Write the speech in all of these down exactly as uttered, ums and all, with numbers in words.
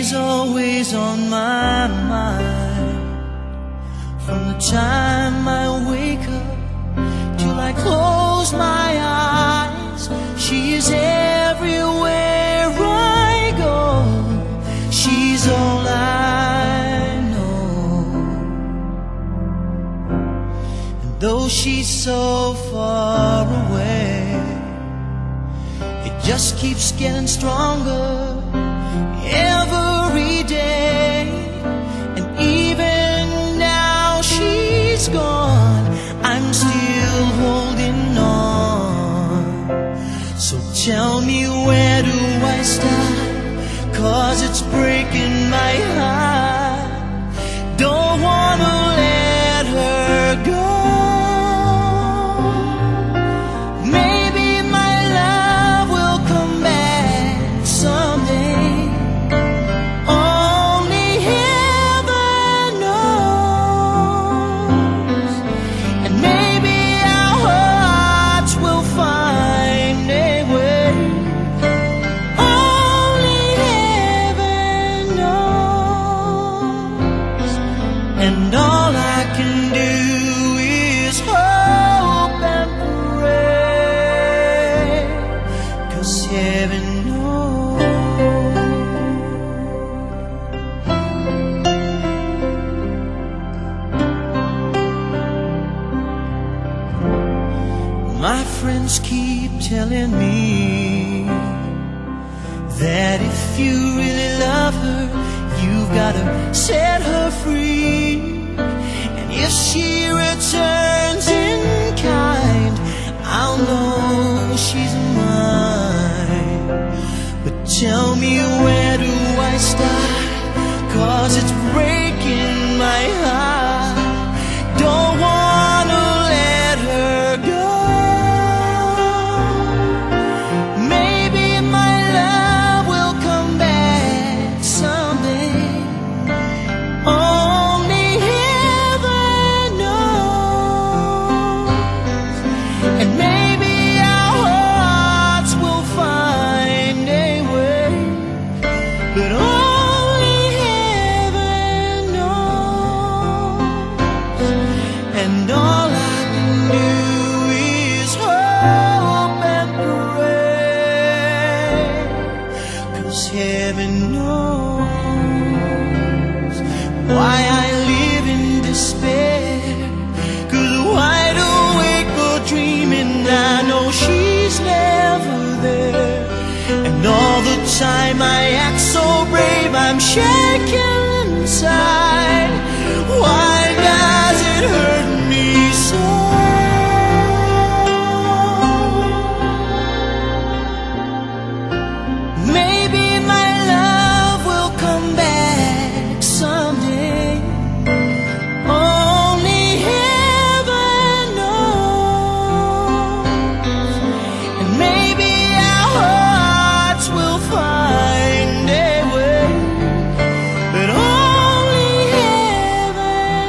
She's always on my mind. From the time I wake up till I close my eyes, she is everywhere I go. She's all I know. And though she's so far away, it just keeps getting stronger every day. And even now she's gone, I'm still holding on. So tell me, where do I start? 'Cause it's breaking my heart. Don't wanna let her go. And all I can do is hope and pray, 'cause heaven knows. My friends keep telling me that if you really love her, you've gotta set her free. And if she returns in kind, I'll know she's mine. But tell me, where do I start? 'Cause it's breaking my heart. Don't wanna let her go. Maybe my love will come back someday. Only heaven knows. And maybe our hearts will find a way, but only heaven knows. And all I can do is hope and pray, 'cause heaven knows why I live in despair. 'Cause wide awake or dreaming, I know she's never there. And all the time I act so brave, I'm shaking inside. Why does it hurt me so? Maybe my love will come back someday. Only heaven knows. And maybe our hearts will find a way, but only heaven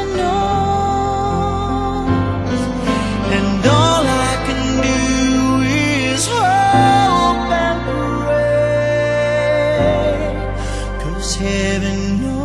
knows. And all I can do is hope and pray, 'cause heaven knows.